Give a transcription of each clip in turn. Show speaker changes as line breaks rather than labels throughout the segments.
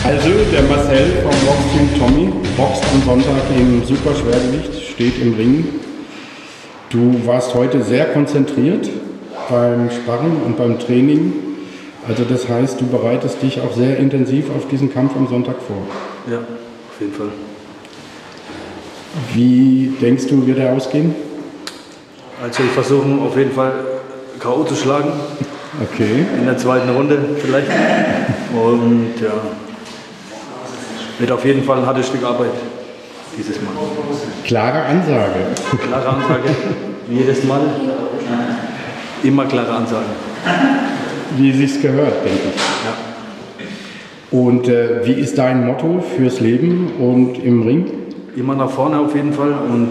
Also der Marcel vom Boxteam Tommy boxt am Sonntag im Superschwergewicht, steht im Ring. Du warst heute sehr konzentriert beim Sparren und beim Training. Also das heißt, du bereitest dich auch sehr intensiv auf diesen Kampf am Sonntag vor.
Ja, auf jeden Fall.
Wie denkst du, wird er ausgehen?
Also ich versuche auf jeden Fall K.O. zu schlagen.
Okay.
In der zweiten Runde vielleicht. Und ja, wird auf jeden Fall ein hartes Stück Arbeit dieses Mal.
Klare Ansage.
Klare Ansage, wie jedes Mal. Immer klare Ansage.
Wie es sich gehört, denke ich.
Ja.
Und wie ist dein Motto fürs Leben und im Ring?
Immer nach vorne auf jeden Fall und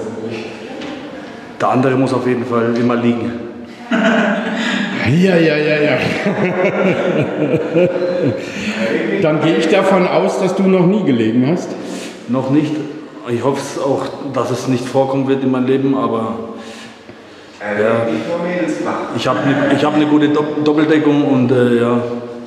der andere muss auf jeden Fall immer liegen.
Ja. Dann gehe ich davon aus, dass du noch nie gelegen hast.
Noch nicht. Ich hoffe es auch, dass es nicht vorkommen wird in meinem Leben, aber ja, ich hab eine gute Doppeldeckung und ja,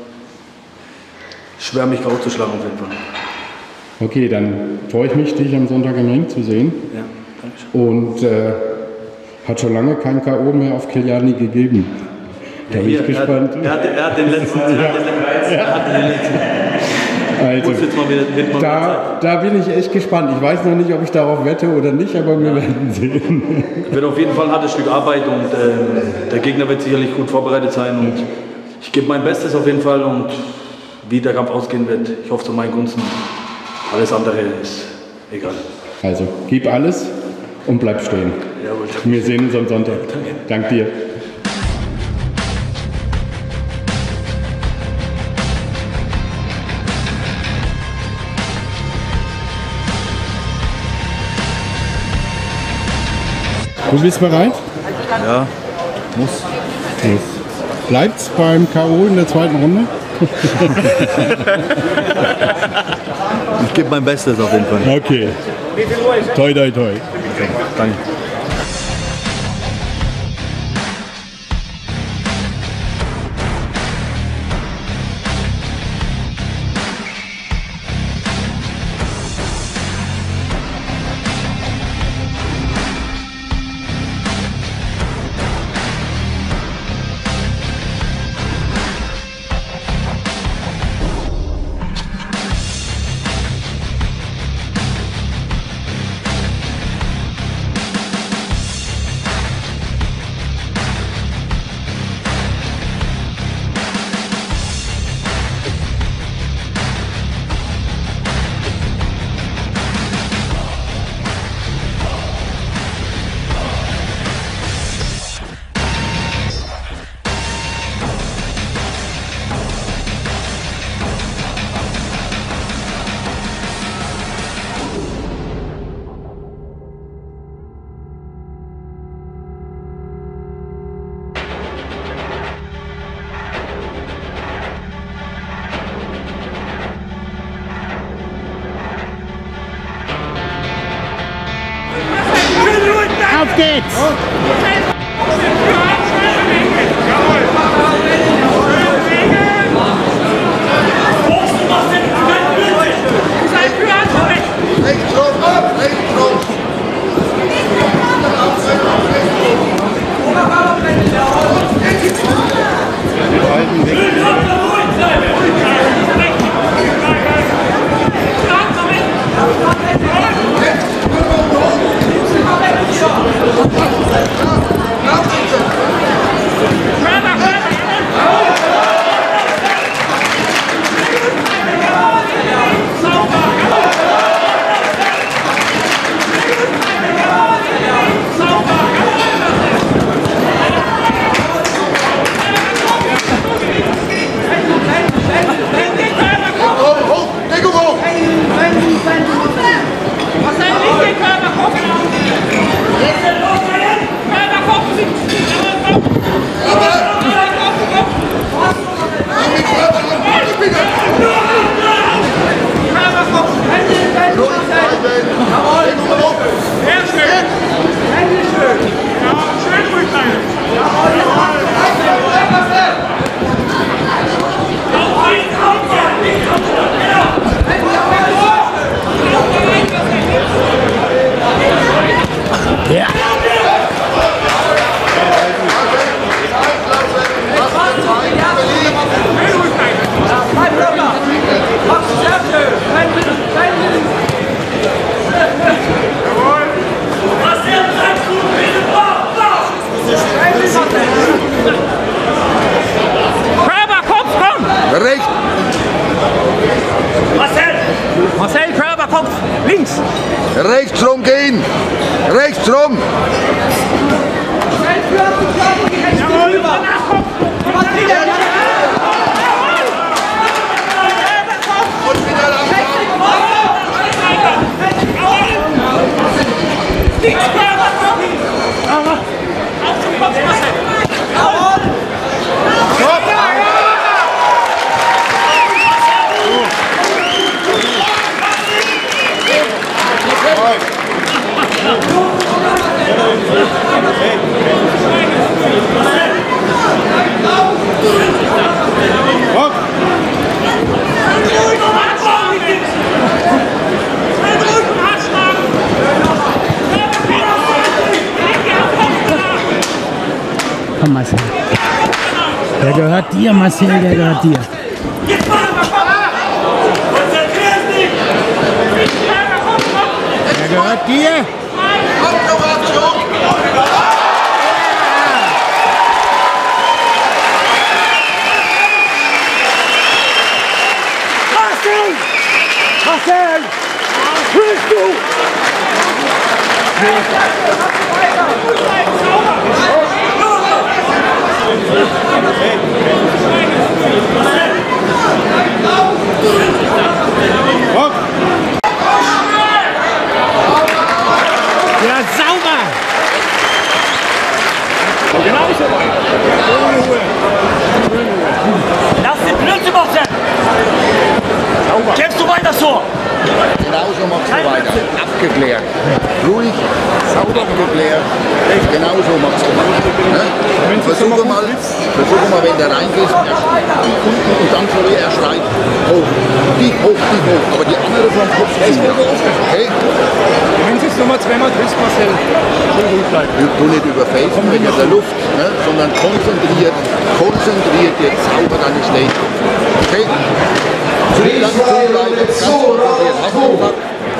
schwer mich K.O. zu schlagen auf jeden Fall.
Okay, dann freue ich mich, dich am Sonntag im Ring zu sehen.
Ja, danke schön.
Und hat schon lange kein K.O. mehr auf Kiljani gegeben. Da bin ich gespannt.
Er hat den letzten.
Also, da bin ich echt gespannt. Ich weiß noch nicht, ob ich darauf wette oder nicht, aber wir werden sehen.
Wird auf jeden Fall ein hartes Stück Arbeit und der Gegner wird sicherlich gut vorbereitet sein. Und ich gebe mein Bestes auf jeden Fall und wie der Kampf ausgehen wird, ich hoffe zu meinen Gunsten. Alles andere ist egal.
Also, gib alles und bleib stehen.
Jawohl.
Wir sehen uns am Sonntag. Dank dir. Du bist bereit?
Ja, muss.
Bleibt's beim K.O. in der zweiten Runde?
Ich gebe mein Bestes auf jeden Fall.
Okay. Toi, toi, toi.
Danke.
Auf geht's!
Thank you. Strom!
Komm, Marcel. Der gehört dir, Marcel, der gehört dir. Der gehört dir.
Marcel! Marcel! Willst du?
Ja, sauber!
Genauso weit. Ohne Ruhe. Lass den Blödsinn machen! Sauber. Kämpfst du weiter so?
Genauso machst du weiter. Abgeklärt. Ruhig, sauber geklärt. Genauso machst du weiter. Ne? Versuche mal, wenn der reingeht, und dann soll er schreien. Hoch, tief, hoch, tief, hoch. Aber die andere vom Kopf ziehen. Okay?
Wenn du es nochmal zweimal triffst, Marcel, schön ruhig bleiben.
Du nicht überfälschen wegen der Luft, ne? Sondern konzentriert jetzt sauber deine Schläge. Okay? Ganz konzentriert. Hast du gesagt?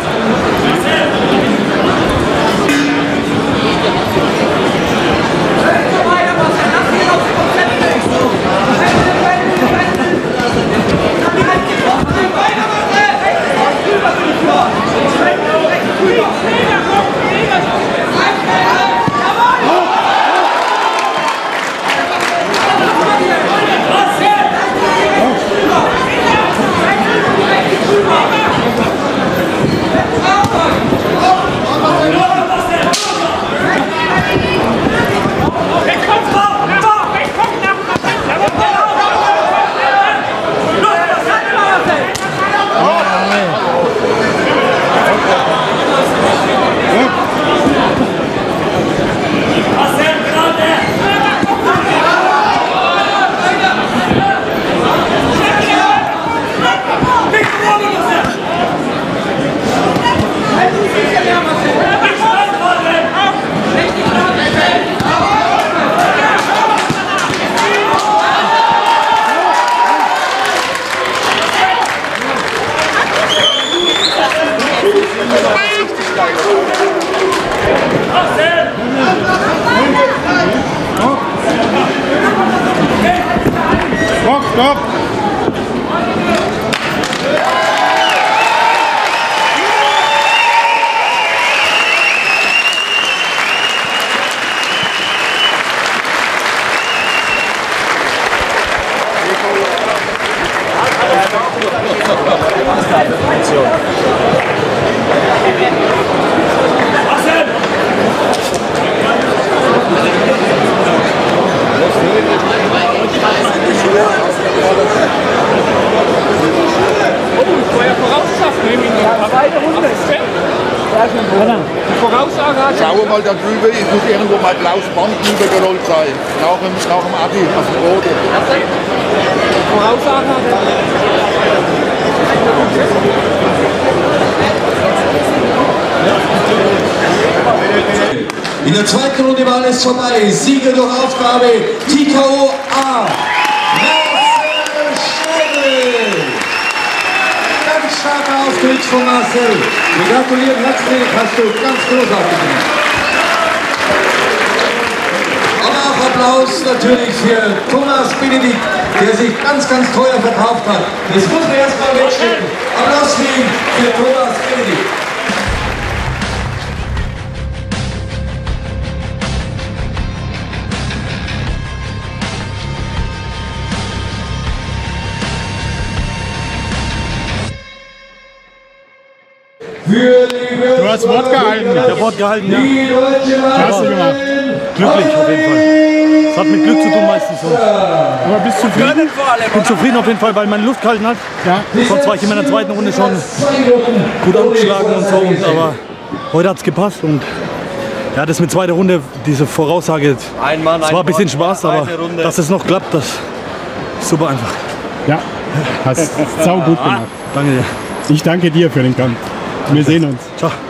Stopp!
Schau mal da drüber, es muss irgendwo mal blaues Band rübergerollt sein. Nach dem Abi auf dem Boden.
Voraussagen hat
In der zweiten Runde war alles vorbei. Sieger durch Aufgabe TKO A. Marcel Schädel. Ganz starker Auftritt von Marcel. Wir gratulieren herzlich, hast du ganz großartig gemacht. Aber auch Applaus natürlich für Thomas Benedikt, der sich ganz, ganz teuer verkauft hat. Das muss man erstmal wegstecken. Applaus für ihn, für Thomas Benedikt.
Du hast Wort gehalten.
Ich habe Wort gehalten, ja.
Hast du gemacht.
Glücklich auf jeden Fall. Das hat mit Glück zu tun meistens.
Aber bist du zufrieden?
Ich bin zufrieden auf jeden Fall, weil meine Luft gehalten hat.
Ja.
Sonst war ich in meiner zweiten Runde schon gut angeschlagen und so. Aber heute hat es gepasst. Und ja, das mit zweiter Runde, diese Voraussage, es war ein bisschen Spaß, aber dass es noch klappt, das ist super einfach.
Ja, hast sau gut gemacht.
Danke dir.
Ich danke dir für den Kampf. Wir sehen uns.
Ciao.